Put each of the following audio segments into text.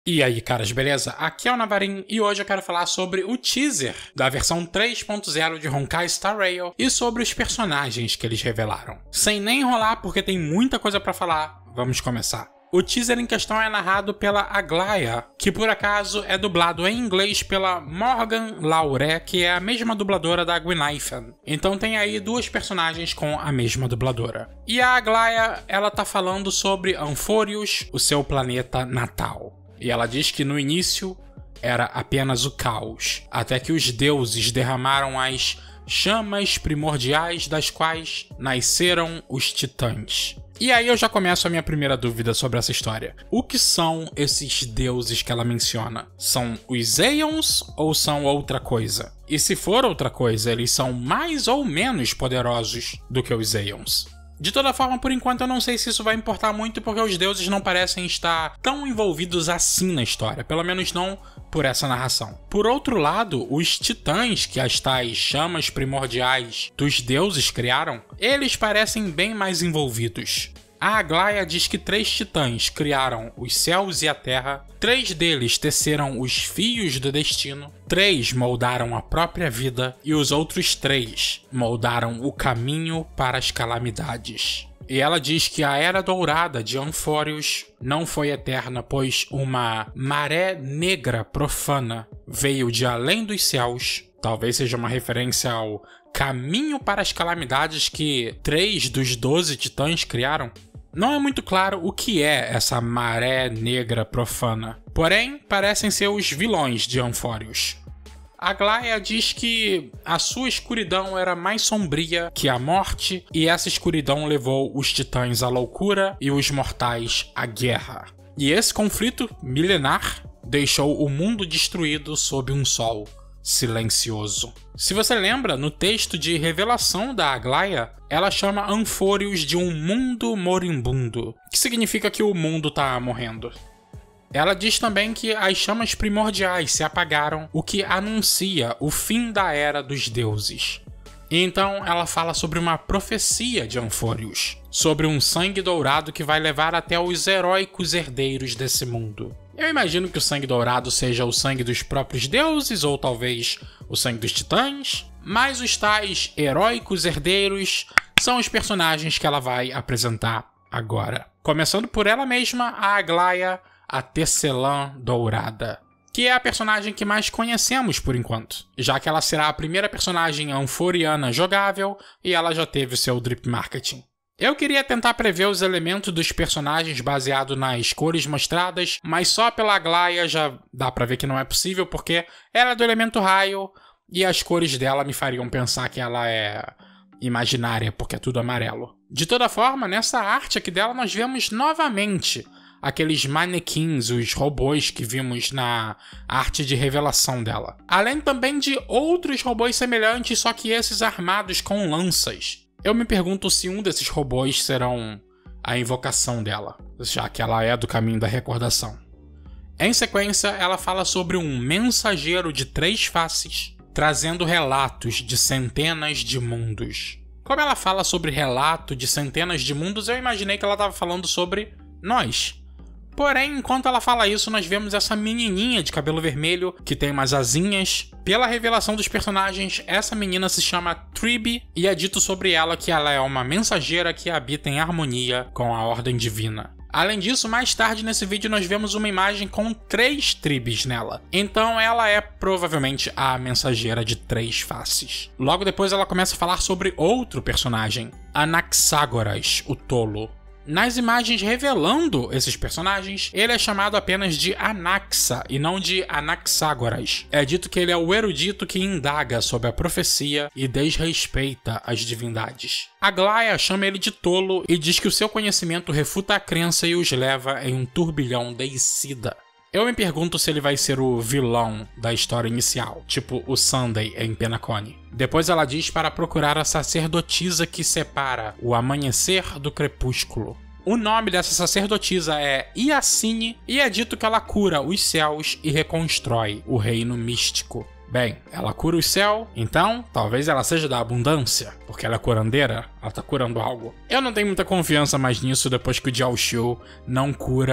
E aí, caras, beleza? Aqui é o Navarin e hoje eu quero falar sobre o teaser da versão 3.0 de Honkai Star Rail e sobre os personagens que eles revelaram. Sem nem enrolar, porque tem muita coisa pra falar, vamos começar. O teaser em questão é narrado pela Aglaia, que por acaso é dublado em inglês pela Morgan Lauré, que é a mesma dubladora da Gwynifen. Então tem aí duas personagens com a mesma dubladora. E a Aglaia, ela tá falando sobre Anforius, o seu planeta natal. E ela diz que no início era apenas o caos, até que os deuses derramaram as chamas primordiais das quais nasceram os titãs. E aí eu já começo a minha primeira dúvida sobre essa história. O que são esses deuses que ela menciona? São os Aeons ou são outra coisa? E se for outra coisa, eles são mais ou menos poderosos do que os Aeons? De toda forma, por enquanto eu não sei se isso vai importar muito, porque os deuses não parecem estar tão envolvidos assim na história, pelo menos não por essa narração. Por outro lado, os titãs, que as tais chamas primordiais dos deuses criaram, eles parecem bem mais envolvidos. A Aglaia diz que 3 titãs criaram os céus e a terra, 3 deles teceram os fios do destino, 3 moldaram a própria vida e os outros 3 moldaram o caminho para as calamidades. E ela diz que a Era Dourada de Anforius não foi eterna, pois uma maré negra profana veio de além dos céus. Talvez seja uma referência ao caminho para as calamidades que 3 dos 12 titãs criaram. Não é muito claro o que é essa maré negra profana, porém parecem ser os vilões de Anforius. Aglaia diz que a sua escuridão era mais sombria que a morte, e essa escuridão levou os titãs à loucura e os mortais à guerra. E esse conflito milenar deixou o mundo destruído sob um sol silencioso. Se você lembra, no texto de revelação da Aglaia, ela chama Anforius de um mundo moribundo, que significa que o mundo tá morrendo. Ela diz também que as chamas primordiais se apagaram, o que anuncia o fim da era dos deuses. E então ela fala sobre uma profecia de Anforius, sobre um sangue dourado que vai levar até os heróicos herdeiros desse mundo. Eu imagino que o sangue dourado seja o sangue dos próprios deuses, ou talvez o sangue dos titãs, mas os tais heróicos herdeiros são os personagens que ela vai apresentar agora. Começando por ela mesma, a Aglaia, a Tecelã Dourada, que é a personagem que mais conhecemos por enquanto, já que ela será a primeira personagem anforiana jogável e ela já teve o seu drip marketing. Eu queria tentar prever os elementos dos personagens baseado nas cores mostradas, mas só pela Aglaia já dá pra ver que não é possível, porque ela é do elemento raio e as cores dela me fariam pensar que ela é imaginária, porque é tudo amarelo. De toda forma, nessa arte aqui dela nós vemos novamente aqueles manequins, os robôs que vimos na arte de revelação dela. Além também de outros robôs semelhantes, só que esses armados com lanças. Eu me pergunto se um desses robôs serão a invocação dela, já que ela é do caminho da recordação. Em sequência, ela fala sobre um mensageiro de 3 faces, trazendo relatos de centenas de mundos. Como ela fala sobre relato de centenas de mundos, eu imaginei que ela estava falando sobre nós. Porém, enquanto ela fala isso, nós vemos essa menininha de cabelo vermelho, que tem umas asinhas. Pela revelação dos personagens, essa menina se chama Tribi, e é dito sobre ela que ela é uma mensageira que habita em harmonia com a ordem divina. Além disso, mais tarde nesse vídeo nós vemos uma imagem com 3 tribos nela. Então ela é provavelmente a mensageira de 3 faces. Logo depois ela começa a falar sobre outro personagem, Anaxágoras, o tolo. Nas imagens revelando esses personagens, ele é chamado apenas de Anaxa e não de Anaxágoras. É dito que ele é o erudito que indaga sobre a profecia e desrespeita as divindades. Aglaia chama ele de tolo e diz que o seu conhecimento refuta a crença e os leva em um turbilhão deicida. Eu me pergunto se ele vai ser o vilão da história inicial, tipo o Sunday em Penacony. Depois ela diz para procurar a sacerdotisa que separa o amanhecer do crepúsculo. O nome dessa sacerdotisa é Iacine e é dito que ela cura os céus e reconstrói o reino místico. Bem, ela cura o céu, então talvez ela seja da abundância, porque ela é curandeira, ela tá curando algo. Eu não tenho muita confiança mais nisso depois que o Jiao Shu não cura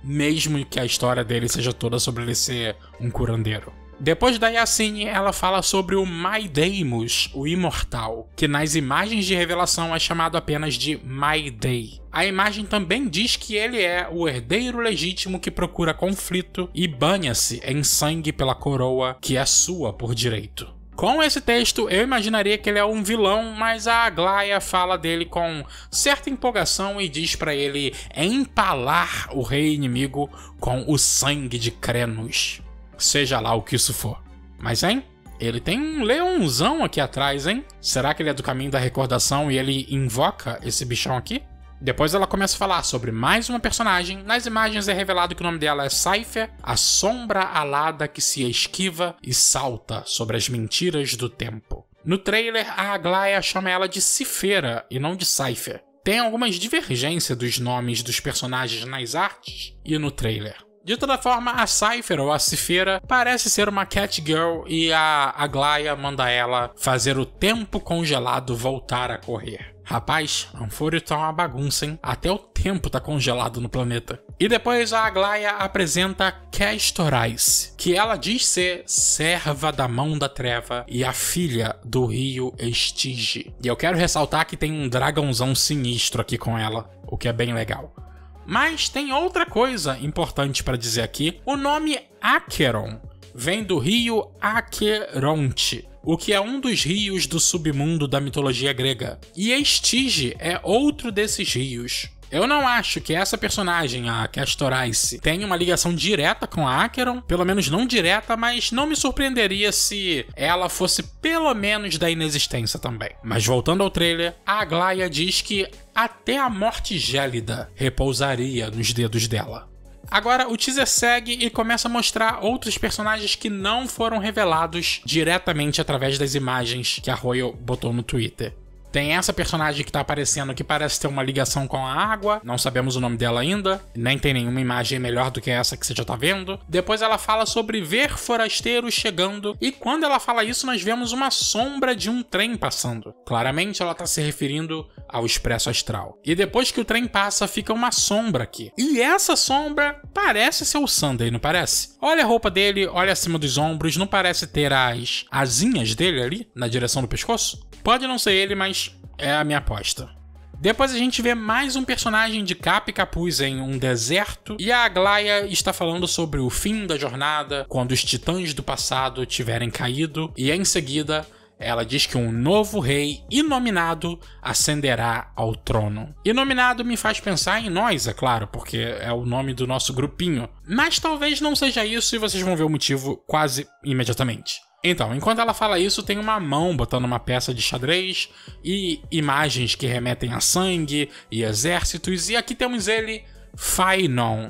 mesmo que a história dele seja toda sobre ele ser um curandeiro. Depois da Yasine, ela fala sobre o Maideimos, o Imortal, que nas imagens de revelação é chamado apenas de Maidei. A imagem também diz que ele é o herdeiro legítimo que procura conflito e banha-se em sangue pela coroa que é sua por direito. Com esse texto, eu imaginaria que ele é um vilão, mas a Aglaia fala dele com certa empolgação e diz pra ele empalar o rei inimigo com o sangue de Krenos. Seja lá o que isso for. Mas, hein? Ele tem um leãozão aqui atrás, hein? Será que ele é do caminho da recordação e ele invoca esse bichão aqui? Depois ela começa a falar sobre mais uma personagem. Nas imagens é revelado que o nome dela é Cypher, a sombra alada que se esquiva e salta sobre as mentiras do tempo. No trailer, a Aglaia chama ela de Cifera e não de Cypher. Tem algumas divergências dos nomes dos personagens nas artes e no trailer. De toda forma, a Cypher ou a Cifera parece ser uma Catgirl e a Aglaia manda ela fazer o tempo congelado voltar a correr. Rapaz, Anfori tá uma bagunça, hein? Até o tempo tá congelado no planeta. E depois a Aglaia apresenta Castorais, que ela diz ser serva da Mão da Treva e a filha do rio Estige. E eu quero ressaltar que tem um dragãozão sinistro aqui com ela, o que é bem legal. Mas tem outra coisa importante para dizer aqui. O nome Acheron vem do rio Acheronte, o que é um dos rios do submundo da mitologia grega. E Estige é outro desses rios. Eu não acho que essa personagem, a Castorais, tenha uma ligação direta com a Acheron, pelo menos não direta, mas não me surpreenderia se ela fosse pelo menos da inexistência também. Mas voltando ao trailer, a Aglaia diz que até a morte gélida repousaria nos dedos dela. Agora o teaser segue e começa a mostrar outros personagens que não foram revelados diretamente através das imagens que a Royal botou no Twitter. Tem essa personagem que tá aparecendo que parece ter uma ligação com a água, não sabemos o nome dela ainda, nem tem nenhuma imagem melhor do que essa que você já tá vendo. Depois ela fala sobre ver forasteiros chegando, e quando ela fala isso nós vemos uma sombra de um trem passando. Claramente ela tá se referindo ao Expresso Astral. E depois que o trem passa, fica uma sombra aqui. E essa sombra parece ser o Sunday, não parece? Olha a roupa dele, olha acima dos ombros, não parece ter as asinhas dele ali, na direção do pescoço? Pode não ser ele, mas é a minha aposta. Depois a gente vê mais um personagem de capa e capuz em um deserto, e a Aglaia está falando sobre o fim da jornada, quando os titãs do passado tiverem caído, e em seguida ela diz que um novo rei inominado ascenderá ao trono. Inominado me faz pensar em nós, é claro, porque é o nome do nosso grupinho, mas talvez não seja isso e vocês vão ver o motivo quase imediatamente. Então, enquanto ela fala isso, tem uma mão botando uma peça de xadrez e imagens que remetem a sangue e exércitos, e aqui temos ele, Fëanor,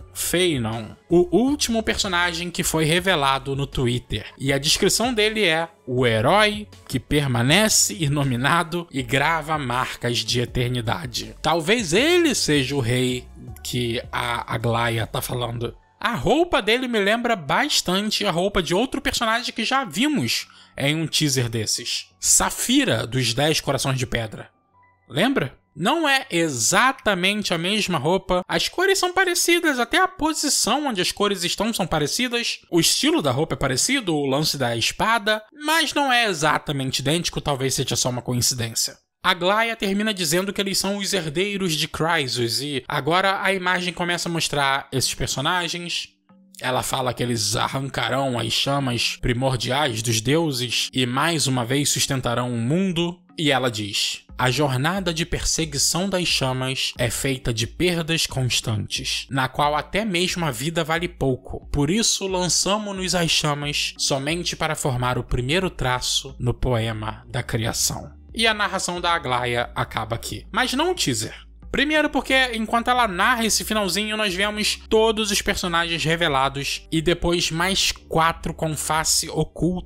o último personagem que foi revelado no Twitter. E a descrição dele é o herói que permanece inominado e grava marcas de eternidade. Talvez ele seja o rei que a Aglaia tá falando. A roupa dele me lembra bastante a roupa de outro personagem que já vimos em um teaser desses. Saphira, dos 10 Corações de Pedra. Lembra? Não é exatamente a mesma roupa, as cores são parecidas, até a posição onde as cores estão são parecidas, o estilo da roupa é parecido, o lance da espada, mas não é exatamente idêntico, talvez seja só uma coincidência. Aglaia termina dizendo que eles são os herdeiros de Chrysos e agora a imagem começa a mostrar esses personagens. Ela fala que eles arrancarão as chamas primordiais dos deuses e mais uma vez sustentarão o mundo. E ela diz: a jornada de perseguição das chamas é feita de perdas constantes, na qual até mesmo a vida vale pouco. Por isso lançamo-nos às chamas somente para formar o primeiro traço no poema da criação. E a narração da Aglaia acaba aqui. Mas não o teaser. Primeiro porque, enquanto ela narra esse finalzinho, nós vemos todos os personagens revelados e depois mais 4 com face oculta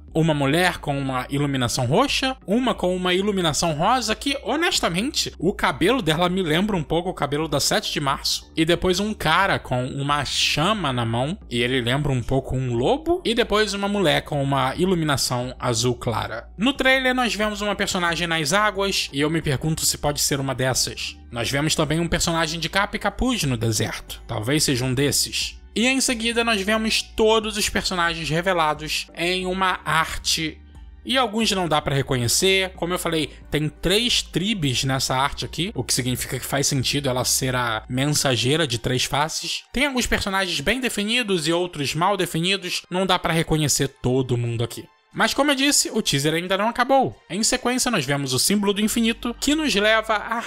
uma mulher com uma iluminação roxa, uma com uma iluminação rosa, que, honestamente, o cabelo dela me lembra um pouco o cabelo da 7 de março. E depois um cara com uma chama na mão, e ele lembra um pouco um lobo. E depois uma mulher com uma iluminação azul clara. No trailer nós vemos uma personagem nas águas, e eu me pergunto se pode ser uma dessas. Nós vemos também um personagem de capa e capuz no deserto. Talvez seja um desses. E em seguida nós vemos todos os personagens revelados em uma arte. E alguns não dá pra reconhecer. Como eu falei, tem 3 tribos nessa arte aqui, o que significa que faz sentido ela ser a mensageira de 3 faces. Tem alguns personagens bem definidos e outros mal definidos. Não dá pra reconhecer todo mundo aqui. Mas como eu disse, o teaser ainda não acabou. Em sequência nós vemos o símbolo do infinito, que nos leva a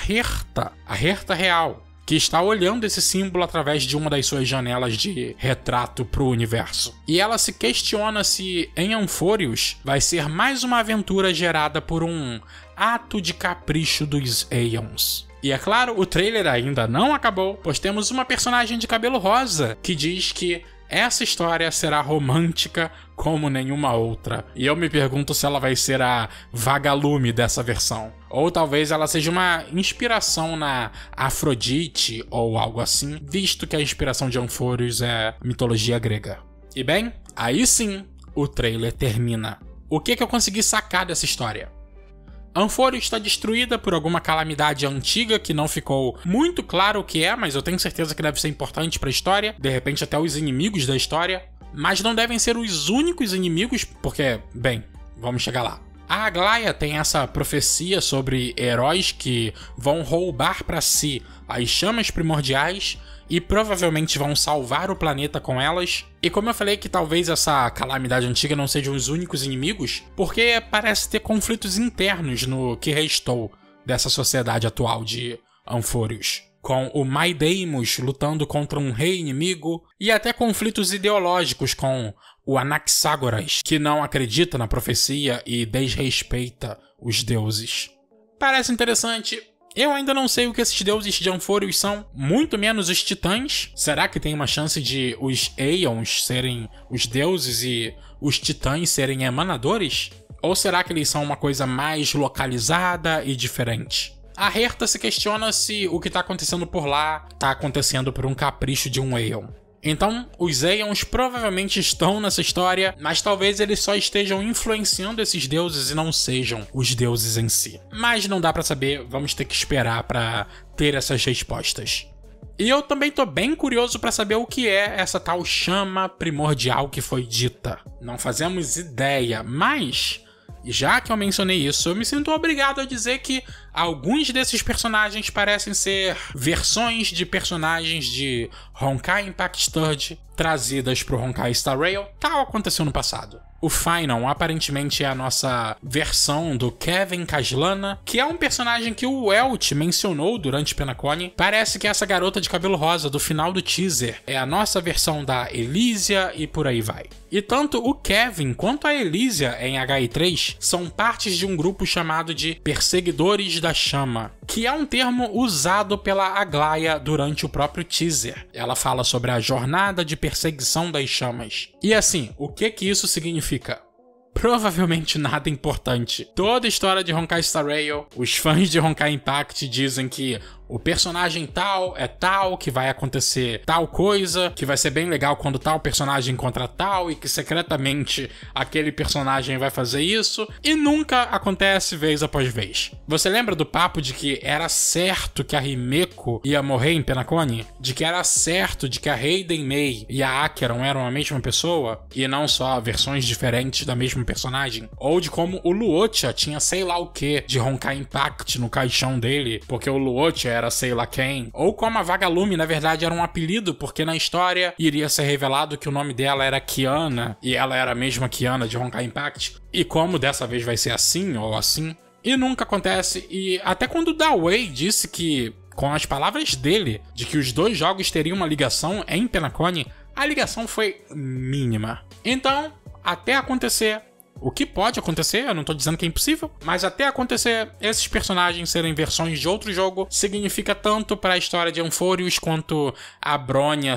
Herta real, que está olhando esse símbolo através de uma das suas janelas de retrato pro universo. E ela se questiona se em Amphoreus vai ser mais uma aventura gerada por um ato de capricho dos Aeons. E é claro, o trailer ainda não acabou, pois temos uma personagem de cabelo rosa que diz que essa história será romântica como nenhuma outra. E eu me pergunto se ela vai ser a vagalume dessa versão. Ou talvez ela seja uma inspiração na Afrodite ou algo assim, visto que a inspiração de Amphoreus é mitologia grega. E bem, aí sim, o trailer termina. O que eu consegui sacar dessa história? Amphoreus está destruída por alguma calamidade antiga que não ficou muito claro o que é, mas eu tenho certeza que deve ser importante para a história, de repente até os inimigos da história, mas não devem ser os únicos inimigos, porque, bem, vamos chegar lá. A Aglaia tem essa profecia sobre heróis que vão roubar para si as chamas primordiais e provavelmente vão salvar o planeta com elas. E como eu falei que talvez essa calamidade antiga não sejam os únicos inimigos, porque parece ter conflitos internos no que restou dessa sociedade atual de Amphoreus, com o Maideimos lutando contra um rei inimigo, e até conflitos ideológicos com o Anaxágoras, que não acredita na profecia e desrespeita os deuses. Parece interessante. Eu ainda não sei o que esses deuses de Amphoreus são, muito menos os titãs. Será que tem uma chance de os Aeons serem os deuses e os titãs serem emanadores? Ou será que eles são uma coisa mais localizada e diferente? A Herta se questiona se o que está acontecendo por lá está acontecendo por um capricho de um Aeon. Então, os Aeons provavelmente estão nessa história, mas talvez eles só estejam influenciando esses deuses e não sejam os deuses em si. Mas não dá pra saber, vamos ter que esperar pra ter essas respostas. E eu também tô bem curioso pra saber o que é essa tal chama primordial que foi dita. Não fazemos ideia, mas já que eu mencionei isso, eu me sinto obrigado a dizer que alguns desses personagens parecem ser versões de personagens de Honkai Impact Third trazidas pro Honkai Star Rail, tal aconteceu no passado. O Final aparentemente é a nossa versão do Kevin Kaslana, que é um personagem que o Welt mencionou durante Penacone. Parece que essa garota de cabelo rosa do final do teaser é a nossa versão da Elysia e por aí vai. E tanto o Kevin quanto a Elysia em HI3 são partes de um grupo chamado de Perseguidores da Chama, que é um termo usado pela Aglaia durante o próprio teaser. Ela fala sobre a jornada de perseguição das chamas. E assim, o que isso significa? Provavelmente nada importante. Toda a história de Honkai Star Rail, os fãs de Honkai Impact dizem que o personagem tal é tal, que vai acontecer tal coisa, que vai ser bem legal quando tal personagem encontra tal, e que secretamente aquele personagem vai fazer isso, e nunca acontece vez após vez. Você lembra do papo de que era certo que a Himeko ia morrer em Penacone? De que era certo de que a Hayden May e a Acheron eram a mesma pessoa, e não só versões diferentes da mesma personagem? Ou de como o Luotia tinha sei lá o que de Honkai Impact no caixão dele, porque o Luotia era sei lá quem, ou como a Vagalume na verdade era um apelido, porque na história iria ser revelado que o nome dela era Kiana, e ela era a mesma Kiana de Honkai Impact, e como dessa vez vai ser assim ou assim, e nunca acontece. E até quando o Dawei disse que, com as palavras dele, de que os dois jogos teriam uma ligação em Penacone, a ligação foi mínima. Então, até acontecer o que pode acontecer, eu não tô dizendo que é impossível, mas até acontecer esses personagens serem versões de outro jogo, significa tanto para a história de Amphoreus quanto a Bronya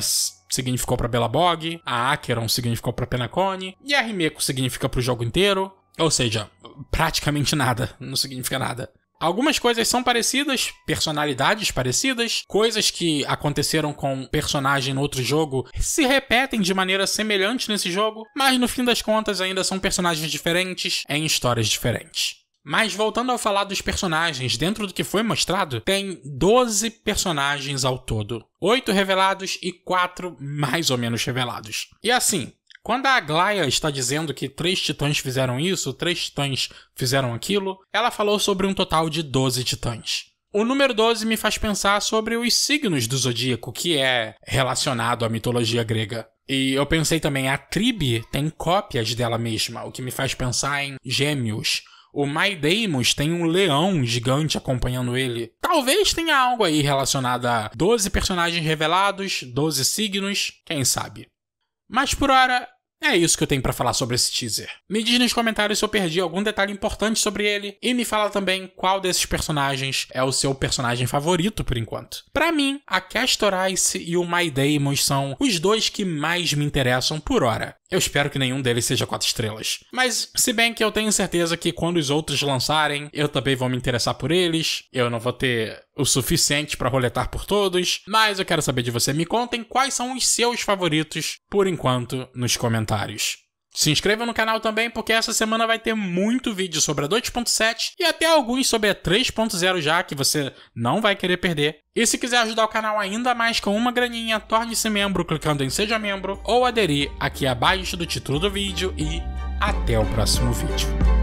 significou pra Belobog, a Acheron significou pra Penacony, e a Rimeko significa pro jogo inteiro. Ou seja, praticamente nada, não significa nada. Algumas coisas são parecidas, personalidades parecidas, coisas que aconteceram com personagem no outro jogo se repetem de maneira semelhante nesse jogo, mas no fim das contas ainda são personagens diferentes em histórias diferentes. Mas voltando a falar dos personagens, dentro do que foi mostrado, tem 12 personagens ao todo. 8 revelados e 4 mais ou menos revelados. E assim, quando a Aglaia está dizendo que 3 titãs fizeram isso, 3 titãs fizeram aquilo, ela falou sobre um total de 12 titãs. O número 12 me faz pensar sobre os signos do zodíaco, que é relacionado à mitologia grega. E eu pensei também, a Tribe tem cópias dela mesma, o que me faz pensar em Gêmeos. O Maidemos tem um leão gigante acompanhando ele. Talvez tenha algo aí relacionado a 12 personagens revelados, 12 signos, quem sabe. Mas por hora, é isso que eu tenho pra falar sobre esse teaser. Me diz nos comentários se eu perdi algum detalhe importante sobre ele e me fala também qual desses personagens é o seu personagem favorito por enquanto. Pra mim, a Castor Ice e o Maidemos são os 2 que mais me interessam por hora. Eu espero que nenhum deles seja 4 estrelas. Mas, se bem que eu tenho certeza que quando os outros lançarem, eu também vou me interessar por eles. Eu não vou ter o suficiente pra roletar por todos. Mas eu quero saber de você. Me contem quais são os seus favoritos, por enquanto, nos comentários. Se inscreva no canal também, porque essa semana vai ter muito vídeo sobre a 2.7 e até alguns sobre a 3.0 já, que você não vai querer perder. E se quiser ajudar o canal ainda mais com uma graninha, torne-se membro clicando em Seja Membro ou aderir aqui abaixo do título do vídeo e até o próximo vídeo.